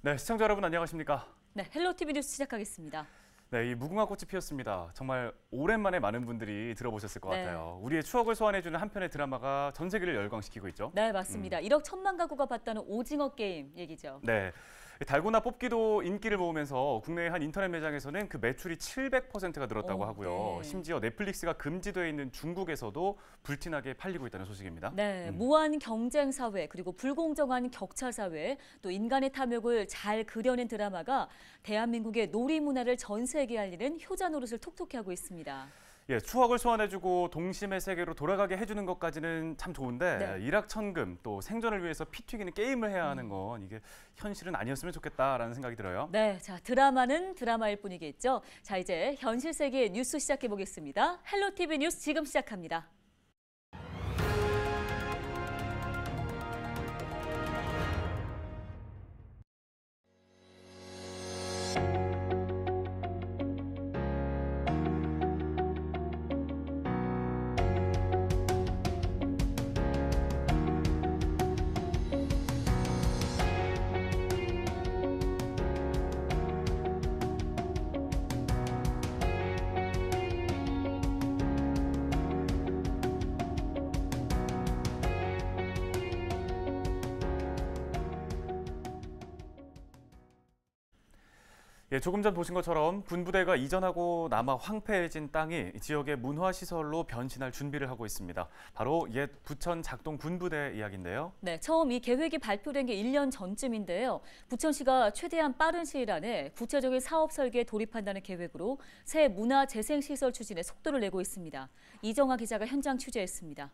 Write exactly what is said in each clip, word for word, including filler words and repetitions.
네, 시청자 여러분 안녕하십니까? 네, 헬로티비 뉴스 시작하겠습니다. 네, 이 무궁화 꽃이 피었습니다. 정말 오랜만에 많은 분들이 들어보셨을 것 네. 같아요. 우리의 추억을 소환해주는 한 편의 드라마가 전 세계를 열광시키고 있죠. 네, 맞습니다. 음. 일억 천만 가구가 봤다는 오징어 게임 얘기죠. 네. 달고나 뽑기도 인기를 모으면서 국내의 한 인터넷 매장에서는 그 매출이 칠백 퍼센트가 늘었다고 오, 하고요. 네. 심지어 넷플릭스가 금지되어 있는 중국에서도 불티나게 팔리고 있다는 소식입니다. 네, 음. 무한 경쟁 사회 그리고 불공정한 격차 사회 또 인간의 탐욕을 잘 그려낸 드라마가 대한민국의 놀이 문화를 전 세계에 알리는 효자 노릇을 톡톡히 하고 있습니다. 예, 추억을 소환해주고 동심의 세계로 돌아가게 해주는 것까지는 참 좋은데 네. 일확천금 또 생존을 위해서 피 튀기는 게임을 해야 하는 건 이게 현실은 아니었으면 좋겠다라는 생각이 들어요. 네, 자 드라마는 드라마일 뿐이겠죠. 자 이제 현실 세계의 뉴스 시작해 보겠습니다. 헬로티비 뉴스 지금 시작합니다. 예, 조금 전 보신 것처럼 군부대가 이전하고 남아 황폐해진 땅이 지역의 문화시설로 변신할 준비를 하고 있습니다. 바로 옛 부천 작동 군부대 이야기인데요. 네, 처음 이 계획이 발표된 게 일 년 전쯤인데요. 부천시가 최대한 빠른 시일 안에 구체적인 사업 설계에 돌입한다는 계획으로 새 문화재생시설 추진에 속도를 내고 있습니다. 이정아 기자가 현장 취재했습니다.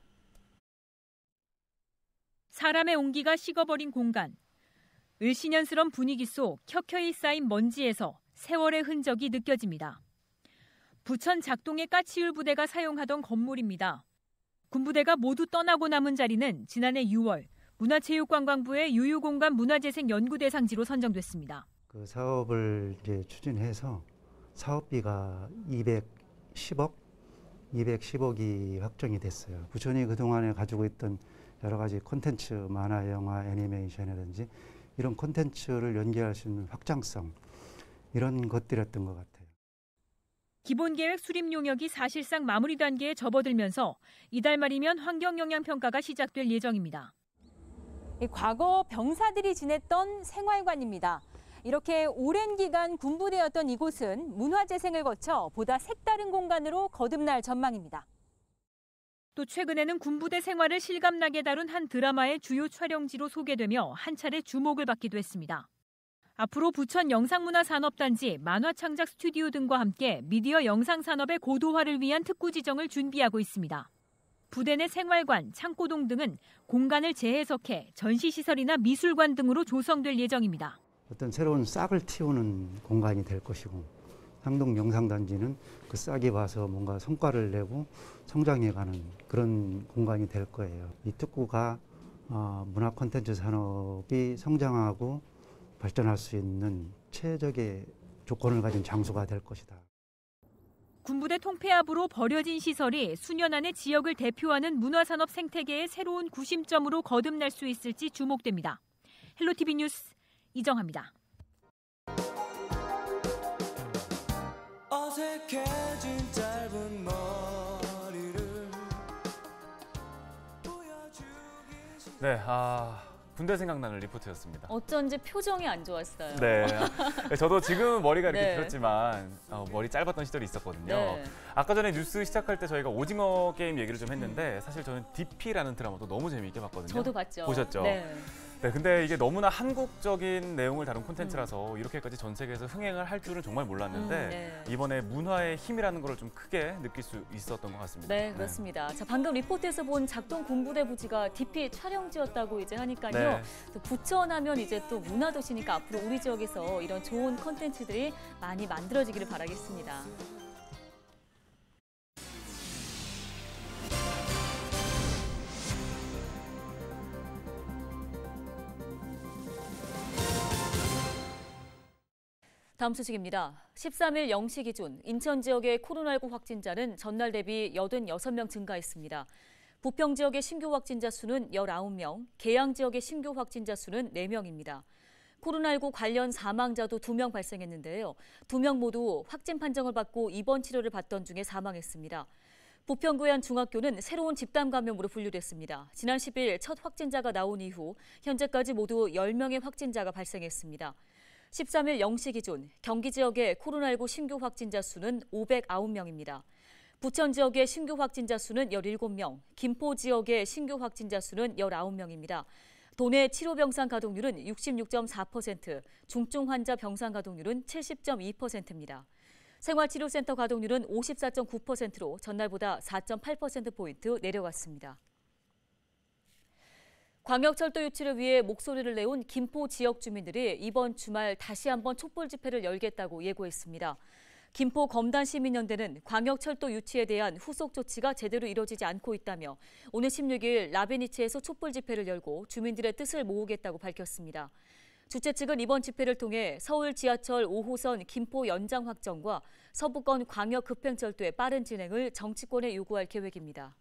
사람의 온기가 식어버린 공간. 을씨년스런 분위기 속 켜켜이 쌓인 먼지에서 세월의 흔적이 느껴집니다. 부천 작동의 까치울 부대가 사용하던 건물입니다. 군부대가 모두 떠나고 남은 자리는 지난해 유월 문화체육관광부의 유유공간 문화재생 연구대상지로 선정됐습니다. 그 사업을 이제 추진해서 사업비가 이백십억, 이백십억이 확정이 됐어요. 부천이 그동안에 가지고 있던 여러 가지 콘텐츠, 만화, 영화, 애니메이션이라든지 이런 콘텐츠를 연계할 수 있는 확장성, 이런 것들이었던 것 같아요. 기본계획 수립 용역이 사실상 마무리 단계에 접어들면서 이달 말이면 환경영향평가가 시작될 예정입니다. 과거 병사들이 지냈던 생활관입니다. 이렇게 오랜 기간 군부대였던 이곳은 문화재생을 거쳐 보다 색다른 공간으로 거듭날 전망입니다. 또 최근에는 군부대 생활을 실감나게 다룬 한 드라마의 주요 촬영지로 소개되며 한 차례 주목을 받기도 했습니다. 앞으로 부천 영상문화산업단지, 만화창작 스튜디오 등과 함께 미디어 영상산업의 고도화를 위한 특구 지정을 준비하고 있습니다. 부대 내 생활관, 창고동 등은 공간을 재해석해 전시시설이나 미술관 등으로 조성될 예정입니다. 어떤 새로운 싹을 틔우는 공간이 될 것이고 상동 영상단지는 그 싹이 와서 뭔가 성과를 내고 성장해가는 그런 공간이 될 거예요. 이 특구가 문화 콘텐츠 산업이 성장하고 발전할 수 있는 최적의 조건을 가진 장소가 될 것이다. 군부대 통폐합으로 버려진 시설이 수년 안에 지역을 대표하는 문화산업 생태계의 새로운 구심점으로 거듭날 수 있을지 주목됩니다. 헬로티비 뉴스 이정아입니다. 어색해진 짧은 머리를 네, 아 군대 생각나는 리포트였습니다. 어쩐지 표정이 안 좋았어요. 네, 저도 지금 머리가 이렇게 네. 길었지만 어, 머리 짧았던 시절이 있었거든요. 네. 아까 전에 뉴스 시작할 때 저희가 오징어 게임 얘기를 좀 했는데 사실 저는 디피라는 드라마도 너무 재미있게 봤거든요. 저도 봤죠. 보셨죠? 네. 네, 근데 이게 너무나 한국적인 내용을 다룬 콘텐츠라서 음. 이렇게까지 전 세계에서 흥행을 할 줄은 정말 몰랐는데 음, 네. 이번에 문화의 힘이라는 걸 좀 크게 느낄 수 있었던 것 같습니다. 네, 그렇습니다. 네. 자, 방금 리포트에서 본 작동 군부대 부지가 디피 촬영지였다고 이제 하니까요. 네. 또 부천하면 이제 또 문화도시니까 앞으로 우리 지역에서 이런 좋은 콘텐츠들이 많이 만들어지기를 바라겠습니다. 다음 소식입니다. 십삼 일 영 시 기준 인천 지역의 코로나십구 확진자는 전날 대비 팔십육 명 증가했습니다. 부평 지역의 신규 확진자 수는 십구 명, 계양 지역의 신규 확진자 수는 네 명입니다. 코로나십구 관련 사망자도 두 명 발생했는데요. 두 명 모두 확진 판정을 받고 입원 치료를 받던 중에 사망했습니다. 부평구의 한 중학교는 새로운 집단 감염으로 분류됐습니다. 지난 십 일 첫 확진자가 나온 이후 현재까지 모두 열 명의 확진자가 발생했습니다. 십삼 일 영 시 기준 경기 지역의 코로나십구 신규 확진자 수는 오백구 명입니다. 부천 지역의 신규 확진자 수는 열일곱 명, 김포 지역의 신규 확진자 수는 열아홉 명입니다. 도내 치료 병상 가동률은 육십육 점 사 퍼센트, 중증 환자 병상 가동률은 칠십 점 이 퍼센트입니다. 생활치료센터 가동률은 오십사 점 구 퍼센트로 전날보다 사 점 팔 퍼센트포인트 내려갔습니다. 광역철도 유치를 위해 목소리를 내온 김포 지역 주민들이 이번 주말 다시 한번 촛불 집회를 열겠다고 예고했습니다. 김포 검단시민연대는 광역철도 유치에 대한 후속 조치가 제대로 이뤄지지 않고 있다며 오늘 십육 일 라베니치에서 촛불 집회를 열고 주민들의 뜻을 모으겠다고 밝혔습니다. 주최 측은 이번 집회를 통해 서울 지하철 오 호선 김포 연장 확정과 서부권 광역 급행철도의 빠른 진행을 정치권에 요구할 계획입니다.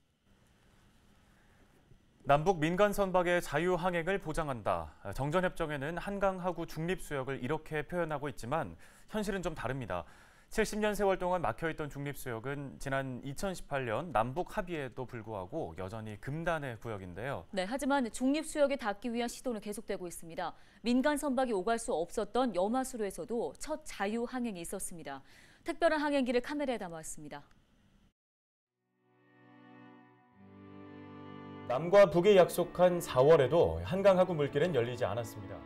남북 민간 선박의 자유항행을 보장한다. 정전협정에는 한강하구 중립수역을 이렇게 표현하고 있지만 현실은 좀 다릅니다. 칠십 년 세월 동안 막혀있던 중립수역은 지난 이천십팔 년 남북 합의에도 불구하고 여전히 금단의 구역인데요. 네, 하지만 중립수역에 닿기 위한 시도는 계속되고 있습니다. 민간 선박이 오갈 수 없었던 염화수로에서도 첫 자유항행이 있었습니다. 특별한 항행기를 카메라에 담았습니다. 남과 북이 약속한 사월에도 한강하구 물길은 열리지 않았습니다.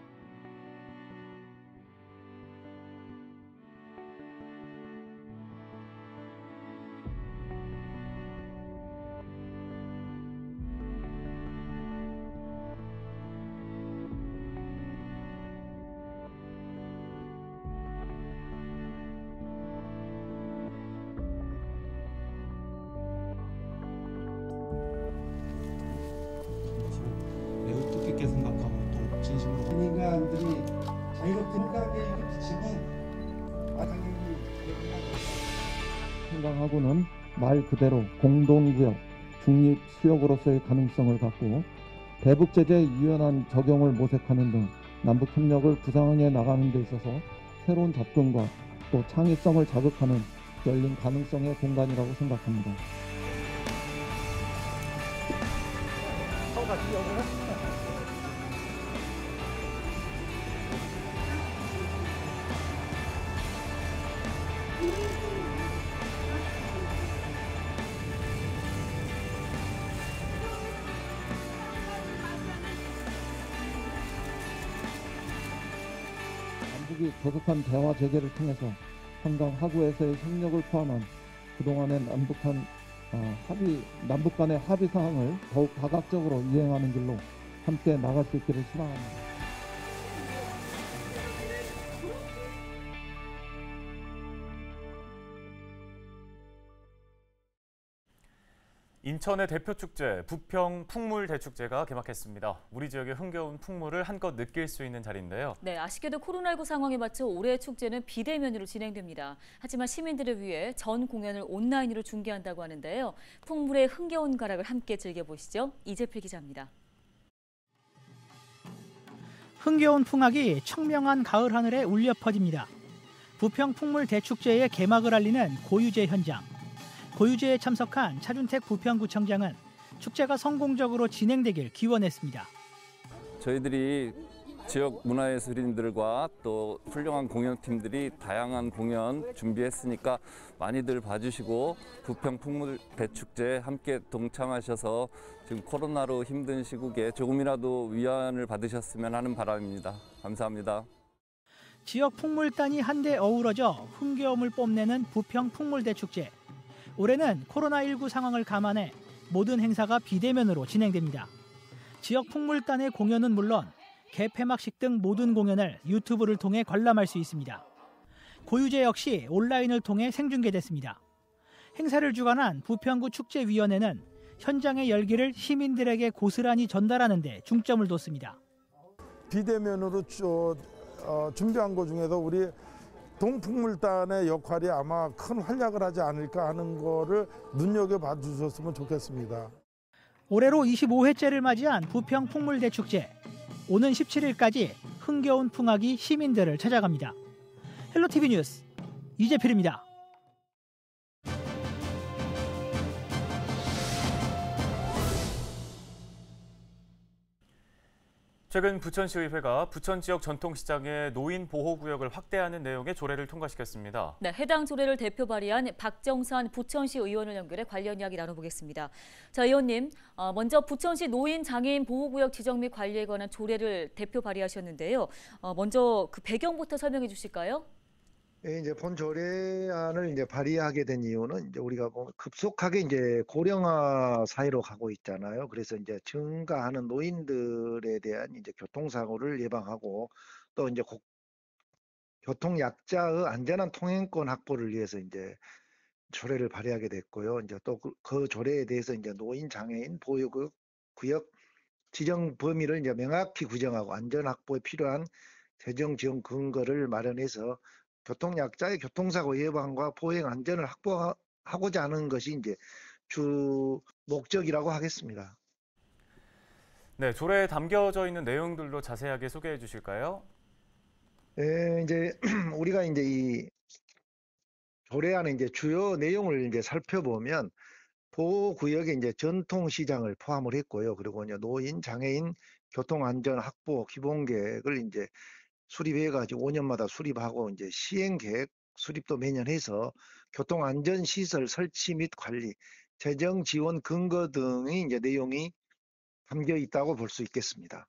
매우 뜻깊게 생각하고 또 진심으로 인간들이 자유롭게 한강에 비치면 마당이 한강하구는 말 그대로 공동구역, 중립수역으로서의 가능성을 갖고 대북 제재의 유연한 적용을 모색하는 등 남북 협력을 구상해 나가는 데 있어서 새로운 접근과 또 창의성을 자극하는 열린 가능성의 공간이라고 생각합니다. 남북이 계속한 대화 재개를 통해서 한강 하구에서의 협력을 포함한 그동안의 남북한 어, 합의, 남북 간의 합의 사항을 더욱 다각적으로 이행하는 길로 함께 나갈 수 있기를 희망합니다. 인천의 대표 축제, 부평 풍물대축제가 개막했습니다. 우리 지역의 흥겨운 풍물을 한껏 느낄 수 있는 자리인데요. 네, 아쉽게도 코로나십구 상황에 맞춰 올해의 축제는 비대면으로 진행됩니다. 하지만 시민들을 위해 전 공연을 온라인으로 중계한다고 하는데요. 풍물의 흥겨운 가락을 함께 즐겨보시죠. 이재필 기자입니다. 흥겨운 풍악이 청명한 가을 하늘에 울려 퍼집니다. 부평 풍물대축제의 개막을 알리는 고유제 현장. 고유제에 참석한 차준택 부평구청장은 축제가 성공적으로 진행되길 기원했습니다. 저희들이 지역 문화예술인들과 또 훌륭한 공연팀들이 다양한 공연 준비했으니까 많이들 봐주시고 부평 풍물대축제에 함께 동참하셔서 지금 코로나로 힘든 시국에 조금이라도 위안을 받으셨으면 하는 바람입니다. 감사합니다. 지역 풍물단이 한데 어우러져 흥겨움을 뽐내는 부평 풍물대축제. 올해는 코로나십구 상황을 감안해 모든 행사가 비대면으로 진행됩니다. 지역 풍물단의 공연은 물론 개폐막식 등 모든 공연을 유튜브를 통해 관람할 수 있습니다. 고유제 역시 온라인을 통해 생중계됐습니다. 행사를 주관한 부평구 축제위원회는 현장의 열기를 시민들에게 고스란히 전달하는 데 중점을 뒀습니다. 비대면으로 저, 어, 준비한 것 중에서 우리 동풍물단의 역할이 아마 큰 활약을 하지 않을까 하는 거를 눈여겨봐 주셨으면 좋겠습니다. 올해로 이십오 회째를 맞이한 부평 풍물대축제. 오는 십칠 일까지 흥겨운 풍악이 시민들을 찾아갑니다. 헬로티비 뉴스 이재필입니다. 최근 부천시의회가 부천 지역 전통시장의 노인 보호구역을 확대하는 내용의 조례를 통과시켰습니다. 네, 해당 조례를 대표 발의한 박정산 부천시 의원을 연결해 관련 이야기 나눠보겠습니다. 자, 의원님, 어, 먼저 부천시 노인 장애인 보호구역 지정 및 관리에 관한 조례를 대표 발의하셨는데요. 어, 먼저 그 배경부터 설명해 주실까요? 예, 이제 본 조례안을 이제 발의하게 된 이유는 이제 우리가 보면 급속하게 이제 고령화 사회로 가고 있잖아요. 그래서 이제 증가하는 노인들에 대한 이제 교통사고를 예방하고 또 이제 고, 교통약자의 안전한 통행권 확보를 위해서 이제 조례를 발의하게 됐고요. 이제 또 그 조례에 대해서 이제 노인 장애인 보호구역 구역 지정 범위를 이제 명확히 규정하고 안전 확보에 필요한 재정 지원 근거를 마련해서 교통약자의 교통사고 예방과 보행 안전을 확보하고자 하는 것이 이제 주 목적이라고 하겠습니다. 네, 조례에 담겨져 있는 내용들도 자세하게 소개해 주실까요? 네, 이제 우리가 이제 이 조례안의 이제 주요 내용을 이제 살펴보면 보호구역에 이제 전통시장을 포함을 했고요. 그리고 이제 노인, 장애인 교통안전 확보 기본계획을 이제 수립해가지고 오 년마다 수립하고 이제 시행계획 수립도 매년 해서 교통안전시설 설치 및 관리, 재정 지원 근거 등의 이제 내용이 담겨 있다고 볼 수 있겠습니다.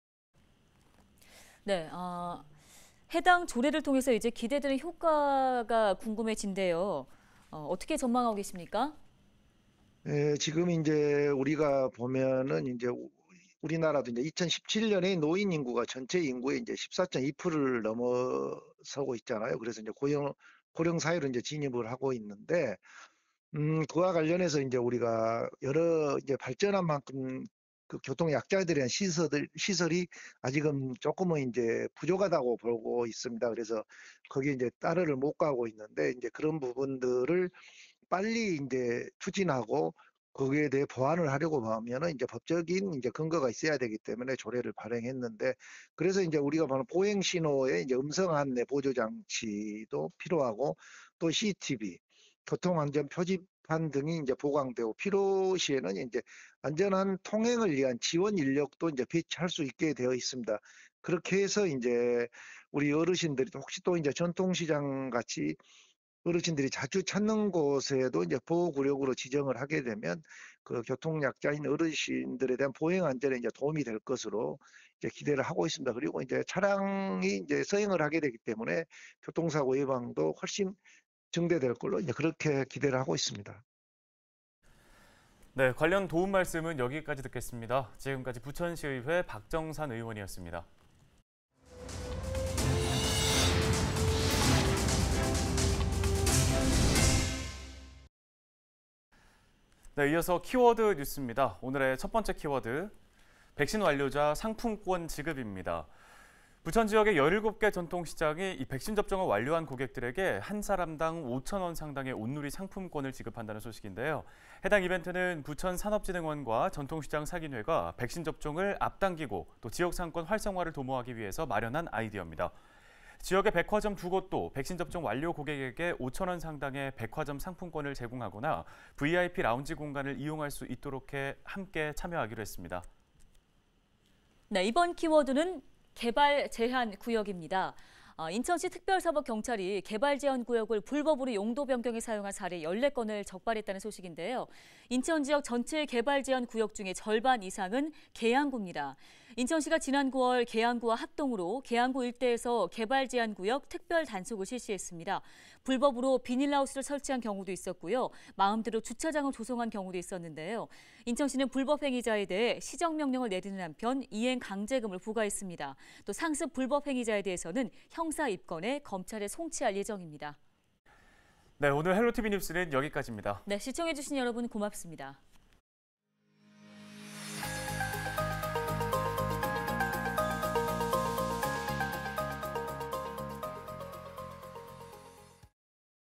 네, 어, 해당 조례를 통해서 이제 기대되는 효과가 궁금해진대요. 어, 어떻게 전망하고 계십니까? 예, 지금 이제 우리가 보면은 이제 우리나라도 이제 이천십칠 년에 노인 인구가 전체 인구의 이제 십사 점 이 퍼센트를 넘어서고 있잖아요. 그래서 이제 고령 고령 사회로 이제 진입을 하고 있는데, 음, 그와 관련해서 이제 우리가 여러 이제 발전한 만큼 그 교통 약자들에 대한 시설들 시설이 아직은 조금은 이제 부족하다고 보고 있습니다. 그래서 거기에 이제 따르를 못 가고 있는데 이제 그런 부분들을 빨리 이제 추진하고 거기에 대해 보완을 하려고 하면은 이제 법적인 이제 근거가 있어야 되기 때문에 조례를 발행했는데, 그래서 이제 우리가 보는 보행 신호의 이제 음성 안내 보조 장치도 필요하고 또 씨씨티비, 교통안전 표지판 등이 이제 보강되고 필요시에는 이제 안전한 통행을 위한 지원 인력도 이제 배치할 수 있게 되어 있습니다. 그렇게 해서 이제 우리 어르신들이 혹시 또 이제 전통시장 같이 어르신들이 자주 찾는 곳에도 이제 보호구역으로 지정을 하게 되면 그 교통약자인 어르신들에 대한 보행 안전에 이제 도움이 될 것으로 이제 기대를 하고 있습니다. 그리고 이제 차량이 이제 서행을 하게 되기 때문에 교통사고 예방도 훨씬 증대될 걸로 이제 그렇게 기대를 하고 있습니다. 네, 관련 도움 말씀은 여기까지 듣겠습니다. 지금까지 부천시의회 박정산 의원이었습니다. 네, 이어서 키워드 뉴스입니다. 오늘의 첫 번째 키워드, 백신 완료자 상품권 지급입니다. 부천 지역의 열일곱 개 전통시장이 이 백신 접종을 완료한 고객들에게 한 사람당 오천 원 상당의 온누리 상품권을 지급한다는 소식인데요. 해당 이벤트는 부천산업진흥원과 전통시장 상인회가 백신 접종을 앞당기고 또 지역 상권 활성화를 도모하기 위해서 마련한 아이디어입니다. 지역의 백화점 두 곳도 백신 접종 완료 고객에게 오천 원 상당의 백화점 상품권을 제공하거나 브이아이피 라운지 공간을 이용할 수 있도록 해 함께 참여하기로 했습니다. 네, 이번 키워드는 개발 제한 구역입니다. 인천시 특별사법경찰이 개발 제한 구역을 불법으로 용도 변경에 사용한 사례 열네 건을 적발했다는 소식인데요. 인천 지역 전체 개발 제한 구역 중에 절반 이상은 계양구입니다. 인천시가 지난 구월 계양구와 합동으로 계양구 일대에서 개발 제한 구역 특별 단속을 실시했습니다. 불법으로 비닐하우스를 설치한 경우도 있었고요. 마음대로 주차장을 조성한 경우도 있었는데요. 인천시는 불법 행위자에 대해 시정명령을 내리는 한편 이행 강제금을 부과했습니다. 또 상습 불법 행위자에 대해서는 형사 입건해 검찰에 송치할 예정입니다. 네, 오늘 헬로티비 뉴스는 여기까지입니다. 네, 시청해주신 여러분 고맙습니다.